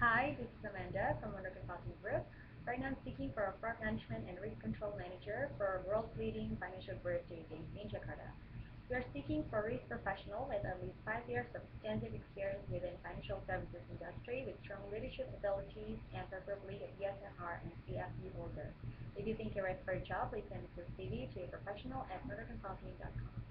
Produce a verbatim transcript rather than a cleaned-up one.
Hi, this is Amanda from Wonder Consulting Group. Right now I'm seeking for a fraud management and risk control manager for a world-leading financial group based in Jakarta. We are seeking for a risk professional with at least five years of extensive experience within financial services industry with strong leadership abilities and preferably a B S N R and C F P holder. If you think you're right for a job, please send us your C V to a professional at murderconsulting dot com.